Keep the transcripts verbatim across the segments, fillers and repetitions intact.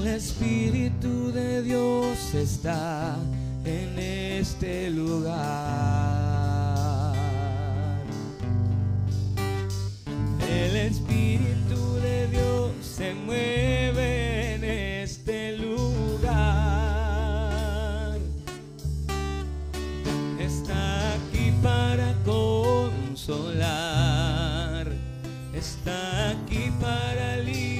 Espíritu de Dios está en este lugar. El Espíritu de Dios se mueve en este lugar. Está aquí para consolar, está aquí para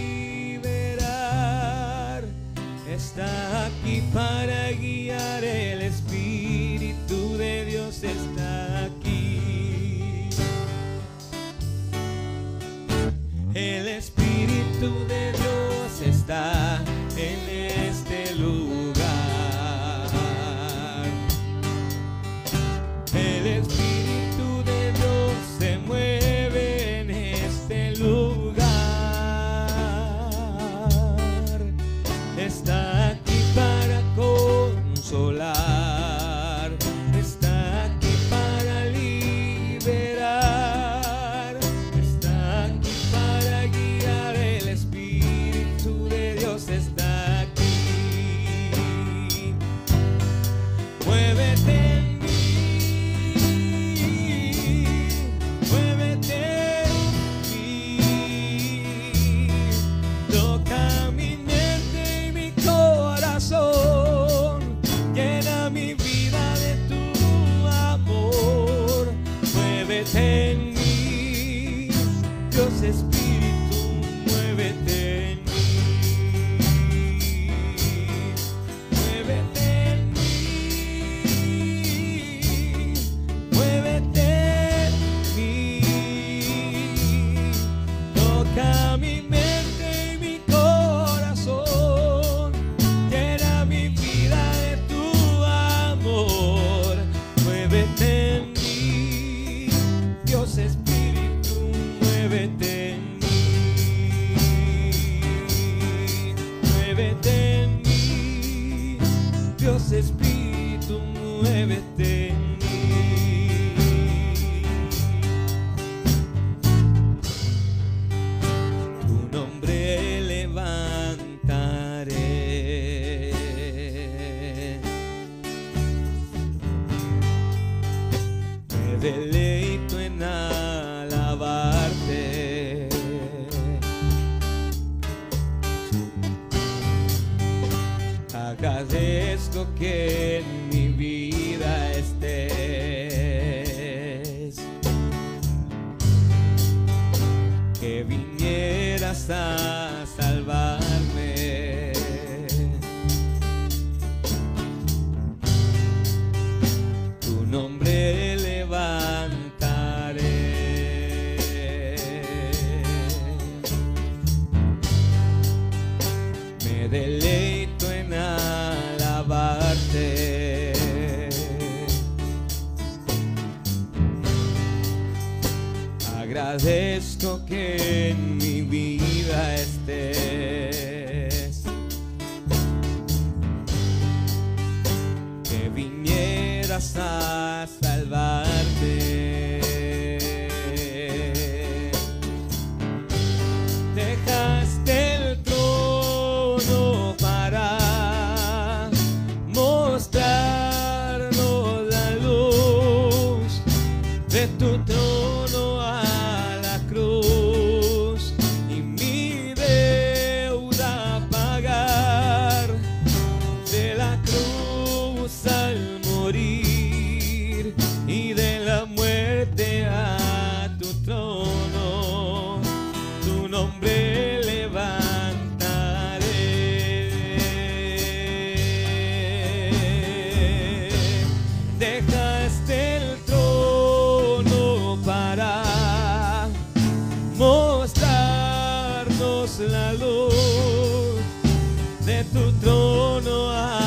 liberar, está aquí para guiar. El Espíritu de Dios está aquí. El Espíritu de Dios está en este lugar. El Espíritu de Dios se mueve en este lugar. Está aquí para consolar, está aquí para liberar, está aquí para guiar. El Espíritu de Dios está aquí. Muévete en mí, muévete en mí, toca mi mente y mi corazón, llena mi vida de tu amor. Muévete en mí, Dios Espíritu, muévete en mí. Muévete en mí, muévete en mí, toca mi mente y mi corazón, llena mi vida de tu amor. Muévete en mí, Dios Espíritu, muévete en mí. Muévete en mí, Dios Espíritu, muévete en mí. Tu nombre levantaré, me deleito en alabarte. Agradezco que en mi vida estés, que vinieras a salvarme. Tu nombre levantaré, me deleito en alabarte. Agradezco que en mi vida estés, que vinieras a salvarte. Dejaste el trono para mostrarnos la luz de tu trono a la cruz, y mi deuda pagar de la cruz al morir, y de la muerte a tu trono, tu nombre levantaré. Dejaste el trono para mostrarnos la luz de tu trono a